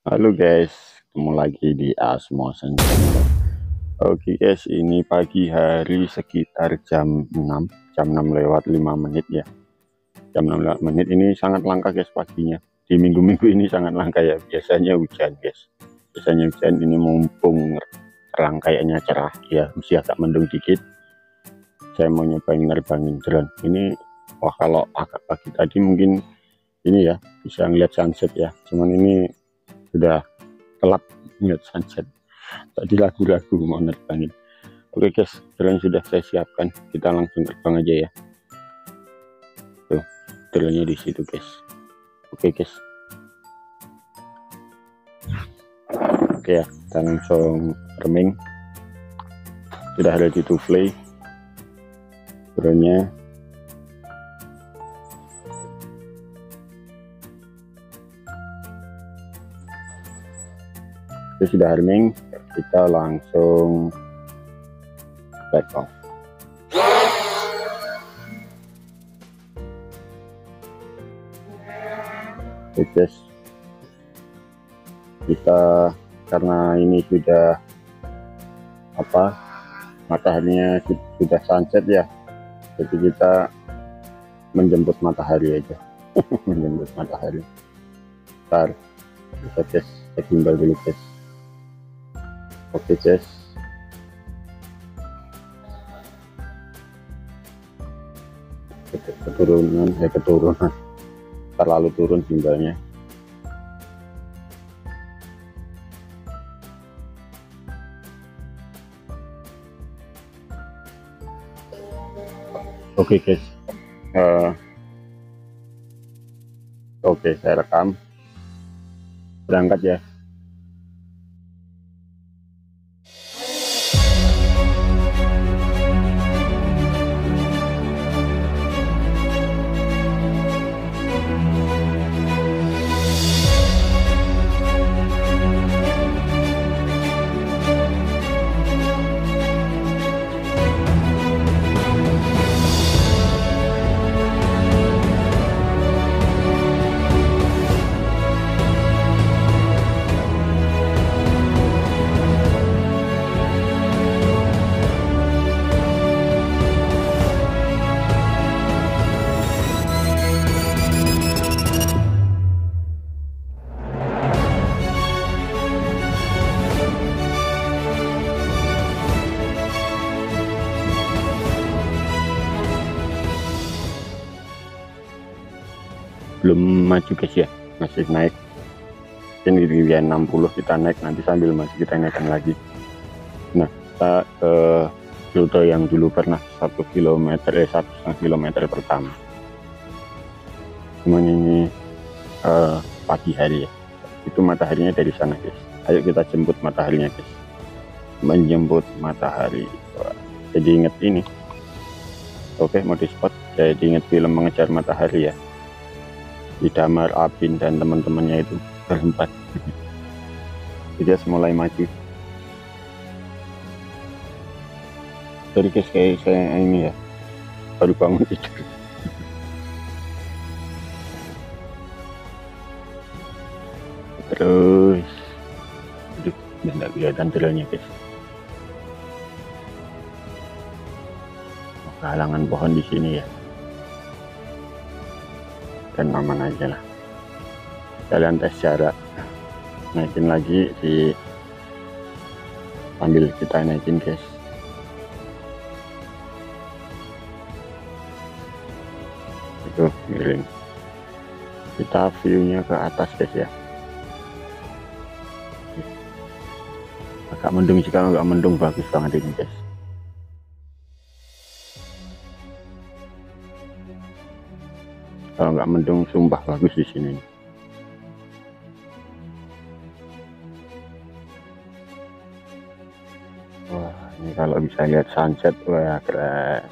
Halo guys, ketemu lagi di Asmosen Channel. Oke guys, ini pagi hari sekitar jam 6 lewat 5 menit ya. Jam 6 lewat menit ini sangat langka guys paginya. Di minggu-minggu ini sangat langka ya. Biasanya hujan guys. Biasanya hujan, ini mumpung terang kayaknya cerah ya, masih agak mendung dikit. Saya mau nyobain nerbangin drone. Ini wah, kalau agak pagi tadi mungkin ini ya bisa ngeliat sunset ya. Cuman ini sudah telat ngeliat sunset. Tadi lagu-lagu mau nerbangin. Oke guys, drone sudah saya siapkan, kita langsung terbang aja ya. Tuh, drone-nya di situ guys. Oke guys, oke ya, kita langsung terbang. Sudah ready to fly drone-nya. Itu sudah arming, kita langsung back off. Oke guys, kita karena ini sudah mataharinya sudah sunset ya, jadi kita menjemput matahari aja. Menjemput matahari. Ntar kita guys, saya gimbal dulu guys. Oke guys, keturunan terlalu turun gimbalnya. Oke guys, oke saya rekam, berangkat ya. Belum maju guys ya, masih naik. Ini di 60 kita naik, nanti sambil maju kita naikkan lagi. Nah, kita ke rute yang dulu pernah 1,5 km pertama. Cuman ini pagi hari ya, itu mataharinya dari sana guys. Ayo kita jemput mataharinya guys, menjemput matahari. Wah, jadi inget ini. Oke, mau di spot, jadi inget film Mengejar Matahari ya, di Damar, Apin dan teman-temannya itu berempat. Dia mulai maju. Jadi guys, kayak saya ini ya, baru bangun tidur. Terus aduh, nggak kelihatan drone-nya guys. Halangan pohon di sini ya, dan aman aja lah. Kalian tes jarak, naikin lagi sambil kita naikin guys. Itu miring, kita view-nya ke atas guys ya. Agak mendung, jika agak mendung bagus banget ini guys. Kalau nggak mendung sumpah bagus di sini. Wah, ini kalau bisa lihat sunset, wah keren.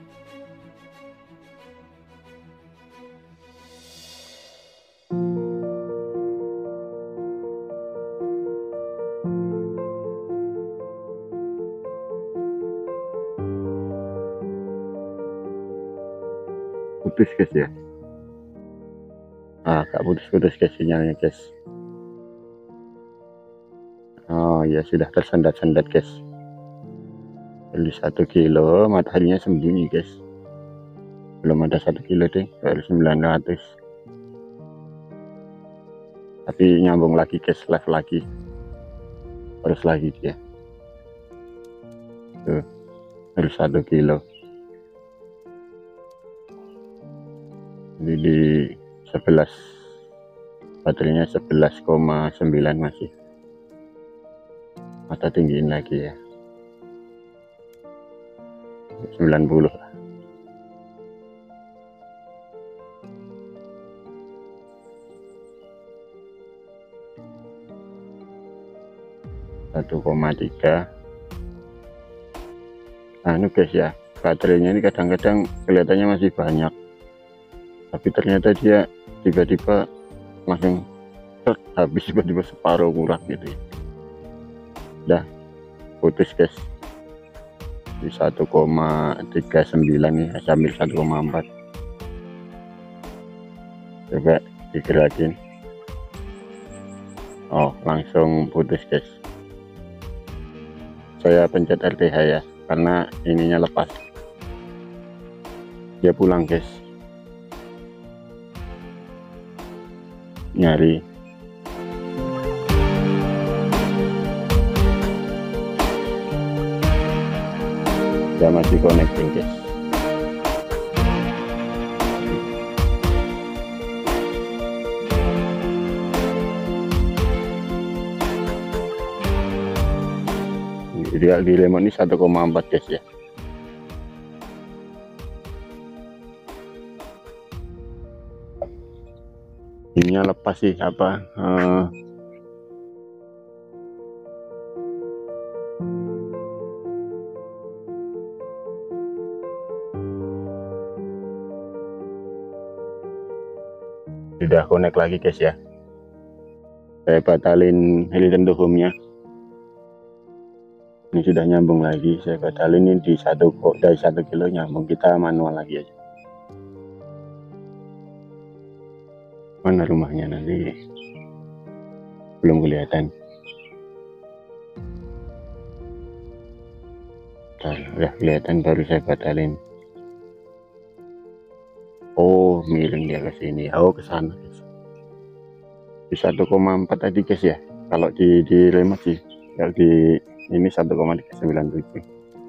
Putus guys ya. Agak putus-putus guys sinyalnya guys. Oh ya, sudah tersendat-sendat guys. Beli 1 kilo, mataharinya sembunyi guys. Belum ada 1 kilo deh, baru 900. Tapi nyambung lagi guys, live lagi. Terus lagi dia. Tuh, harus 1 kilo. Jadi di 11, baterainya 11,9 masih. Atau tinggiin lagi ya, 90 lah. Satu koma tiga. Nah ini guys ya, baterainya ini kadang-kadang kelihatannya masih banyak, tapi ternyata dia tiba-tiba langsung habis, tiba-tiba separuh kurang gitu ya. Udah putus guys di 1,39 nih, sambil 1,4. coba digerakin. Oh langsung putus guys. Saya pencet RTH ya, karena ininya lepas, dia pulang guys. Nyari dia masih connecting guys. Dia di lemon ini 1,4 guys ya. Ininya lepas sih apa sudah connect lagi guys ya. Saya batalin Hilton home nya, ini sudah nyambung lagi. Saya batalin ini di dari 1 kilo nyambung, kita manual lagi aja. Mana rumahnya nanti belum kelihatan. Udah kelihatan, baru saya batalin. Oh miring dia ke sini, oh ke sana guys. Di 1,4 tadi guys ya, kalau di remote sih, kalau di ini 1,397.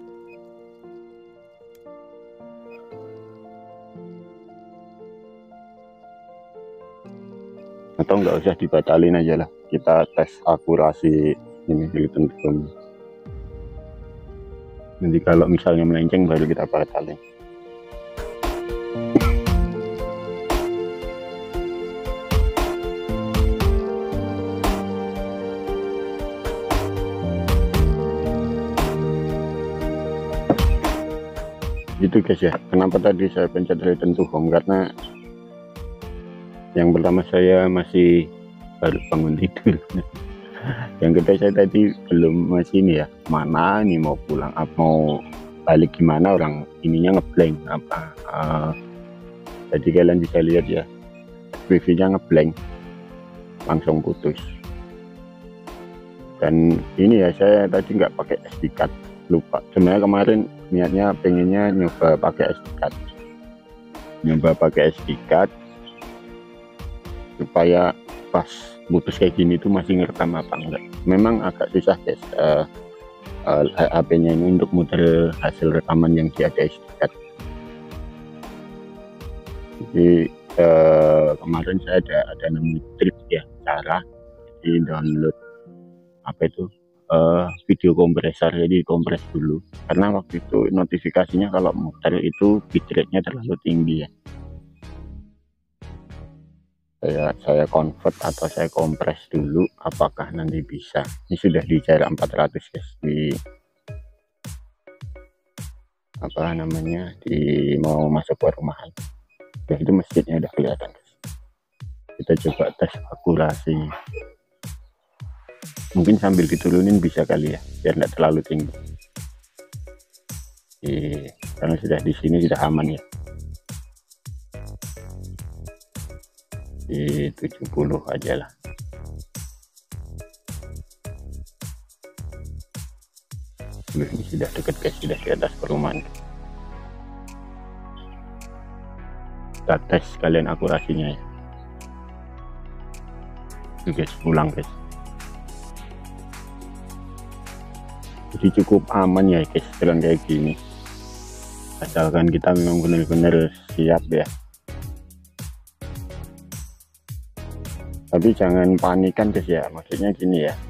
Atau nggak usah dibatalin aja lah, kita tes akurasi ini Hilton home. Nanti kalau misalnya melenceng baru kita batalin. Itu guys ya, kenapa tadi saya pencet Hilton home, karena yang pertama saya masih baru bangun tidur. Yang kedua saya tadi belum masih ini ya, mana nih mau pulang, apa mau balik gimana, orang ininya ngeblank apa. Jadi kalian bisa lihat ya, wifi-nya ngeblank, langsung putus. Dan ini ya, saya tadi nggak pakai SD card, lupa. Sebenarnya kemarin niatnya pengennya nyoba pakai SD card, supaya pas putus kayak gini tuh masih ngerekam apa enggak. Memang agak susah guys, HP-nya ini untuk muter hasil rekaman yang di ada SD card. Jadi kemarin saya ada nemu trik ya, cara jadi download apa itu video kompresor. Jadi kompres dulu, karena waktu itu notifikasinya kalau muter itu bitrate-nya terlalu tinggi ya. Saya convert atau saya kompres dulu, apakah nanti bisa. Ini sudah di jarak 400 guys, di apa namanya, di mau masuk ke rumahan. Nah, itu masjidnya udah kelihatan guys. Kita coba tes akurasi, mungkin sambil diturunin bisa kali ya, biar tidak terlalu tinggi. Karena sudah di sini sudah aman ya, di 70 aja lah. Ini sudah dekat guys, sudah di atas perumahan. Kita tes sekalian akurasinya ya. Oke guys, pulang guys. Jadi cukup aman ya guys jalan kayak gini, asalkan kita memang benar-benar siap ya. Tapi jangan panikan guys ya, maksudnya gini ya.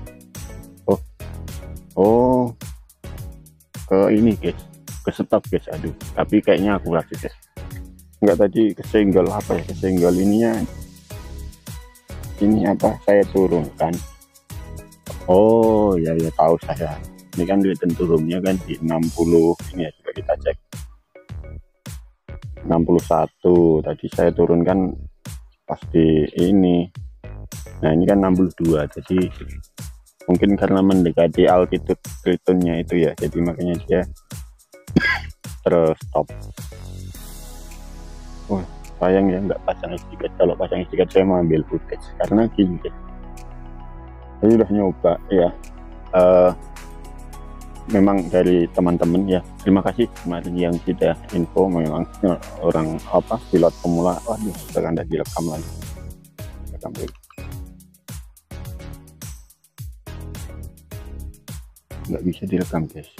Oh ke ini guys, ke stop guys. Aduh, tapi kayaknya aku rasa guys, enggak, tadi kesenggol apa ya, kesenggol ininya. Ini apa, saya turunkan. Oh ya ya, tahu saya. Ini kan di turunnya kan di 60 ini ya, coba kita cek 61 tadi saya turunkan pasti ini. Nah ini kan 62, jadi mungkin karena mendekati altitude Tritonnya itu ya, jadi makanya dia terus stop. Wah sayang ya nggak pasang SD card. Kalau pasang SD card saya mau ambil footage, karena gini saya sudah nyoba ya. Memang dari teman-teman ya, terima kasih kemarin yang sudah info. Memang orang apa, pilot pemula. Waduh, sekarang dah direkam lagi, rekam dulu. Nggak bisa direkam guys.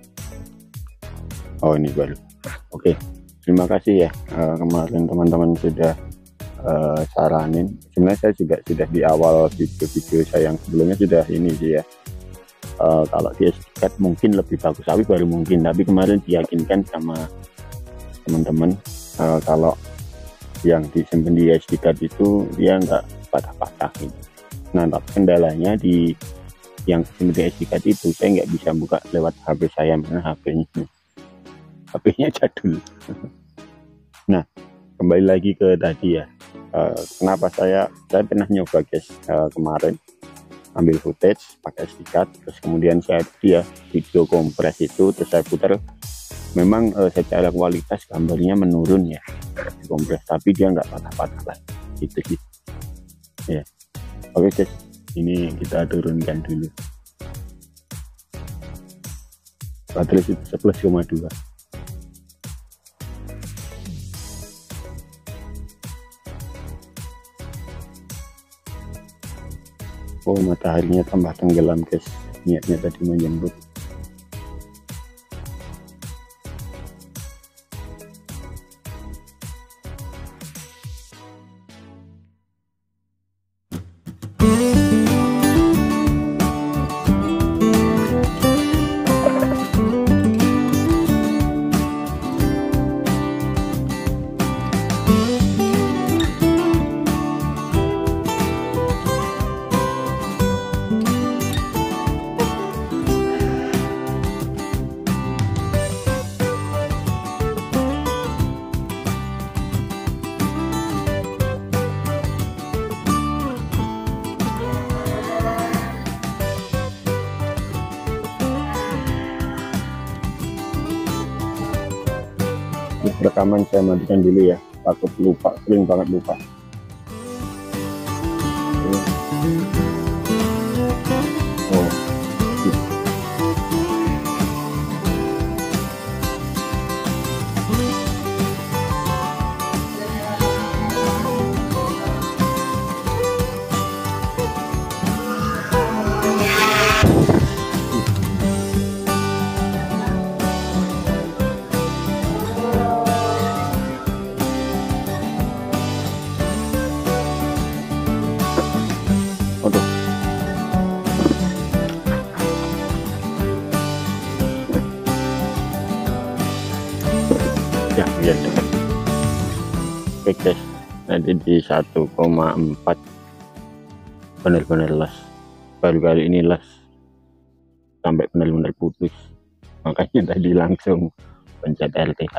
Oh ini baru. Oke, terima kasih ya kemarin teman-teman sudah saranin. Sebenarnya saya juga sudah di awal video-video saya yang sebelumnya sudah ini sih ya. Kalau di SD card mungkin lebih bagus, tapi baru mungkin. Tapi kemarin diyakinkan sama teman-teman kalau yang disimpan di SD card itu dia nggak patah-patah gitu. Nah tapi kendalanya di yang disimpan di SD card itu saya nggak bisa buka lewat HP saya, mana HP-nya jadul. Nah kembali lagi ke tadi ya, kenapa saya pernah nyoba guys kemarin ambil footage pakai SD card, terus kemudian saya video kompres itu, terus saya putar. Memang secara kualitas gambarnya menurun ya kompres, tapi dia nggak patah-patah lah gitu sih ya. Oke guys, ini kita turunkan dulu. Baterai itu 11,2. Oh mataharinya tambah tenggelam guys, niatnya tadi menjemput. Rekaman saya matikan dulu ya, takut lupa, sering banget lupa. Oh ya. Oke guys, nanti di 1,4 benar-benar las. Baru kali ini las sampai benar-benar putus, makanya tadi langsung pencet RTH.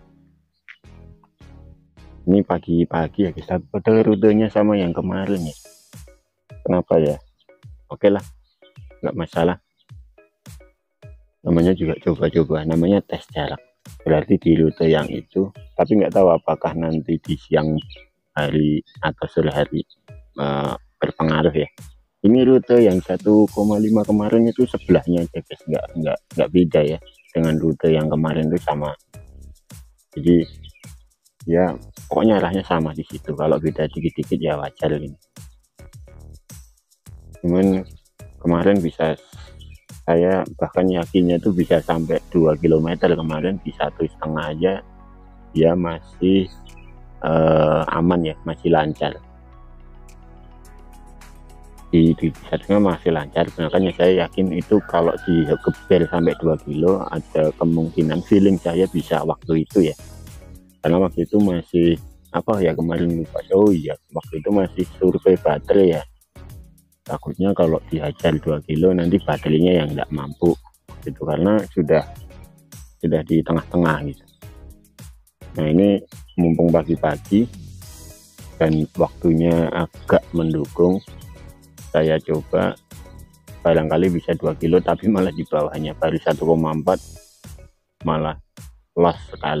Ini pagi-pagi ya guys, tapi rutenya sama yang kemarin ya. Kenapa ya? Oke lah, nggak masalah, namanya juga coba-coba, namanya tes jarak. Berarti di rute yang itu, tapi nggak tahu apakah nanti di siang hari atau sore hari berpengaruh ya. Ini rute yang 1,5 kemarin itu sebelahnya aja guys, nggak beda ya dengan rute yang kemarin itu sama. Jadi ya pokoknya arahnya sama di situ. Kalau beda dikit-dikit ya wajar ini. Cuman kemarin bisa, saya bahkan yakinnya tuh bisa sampai 2 km kemarin, di 1,5 aja dia masih aman ya, masih lancar. Di 1,5 masih lancar, makanya saya yakin itu kalau digeber sampai 2 kilo ada kemungkinan, feeling saya bisa waktu itu ya, karena waktu itu masih apa ya, kemarin lupa, oh iya waktu itu masih survei baterai ya, takutnya kalau dihajar 2 kilo nanti baterainya yang nggak mampu gitu, karena sudah di tengah-tengah gitu. Nah ini mumpung pagi-pagi dan waktunya agak mendukung, saya coba barangkali bisa 2 kilo, tapi malah di bawahnya baru 1,4, malah loss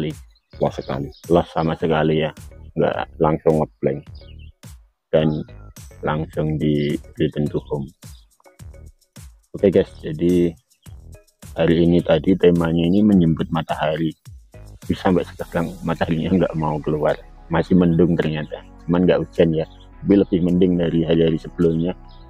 sama sekali ya, nggak langsung ngeblank dan langsung di return to home. Oke guys, jadi hari ini tadi temanya ini menyambut matahari, bisa sampai sekarang mataharinya nggak mau keluar, masih mendung ternyata, cuman nggak hujan ya, tapi lebih mending dari hari-hari sebelumnya.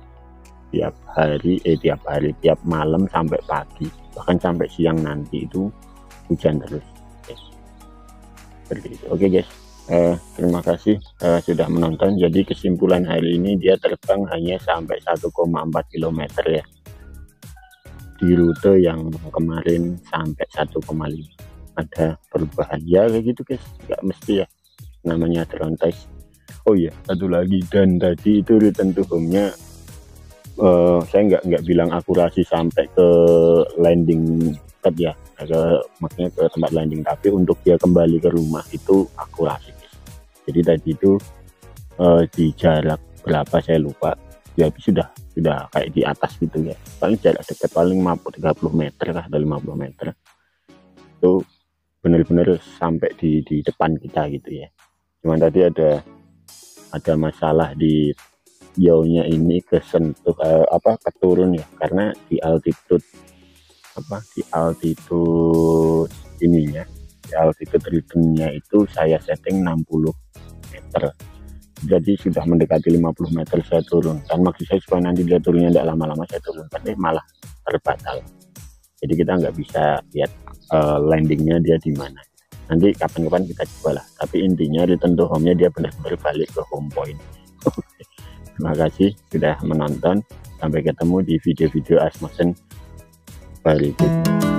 Tiap malam sampai pagi, bahkan sampai siang nanti itu hujan terus. Seperti itu. Oke guys, terima kasih sudah menonton. Jadi kesimpulan hari ini, dia terbang hanya sampai 1,4 km ya, di rute yang kemarin sampai 1,5. Ada perubahan ya kayak gitu guys, nggak mesti ya, namanya drone test. Oh iya, satu lagi, dan tadi itu return to home-nya saya nggak bilang akurasi sampai ke landing pad ya, maksudnya ke tempat landing, tapi untuk dia kembali ke rumah itu akurasi guys. Jadi tadi itu di jarak berapa saya lupa ya, sudah kayak di atas gitu ya, paling jarak dekat paling 30 meter lah atau 50 meter, itu benar-benar sampai di depan kita gitu ya. Cuman tadi ada masalah di jauhnya ini, kesentuh keturun ya, karena di altitude ininya, di altitude returnnya itu saya setting 60 meter, jadi sudah mendekati 50 meter saya turun, dan maksud saya supaya nanti dia turunnya tidak lama-lama saya turun, tapi malah terbatal. Jadi kita nggak bisa lihat landingnya dia di mana. Nanti kapan-kapan kita coba lah, tapi intinya return to home-nya dia benar-benar balik ke home point. Terima kasih sudah menonton, sampai ketemu di video-video Ask Motion berikutnya.